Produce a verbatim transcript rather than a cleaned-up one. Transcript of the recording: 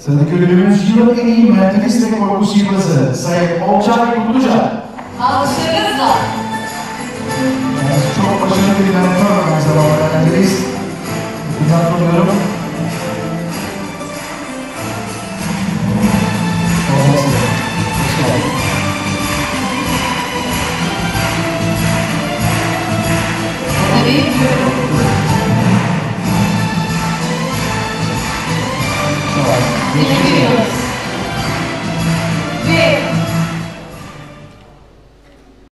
Sıradaki ödülümüz yılın en iyi mentalist ve korku sihirbazı Sayın Olcay Kutluca. Alkışlarınızla. Çok başarılı bir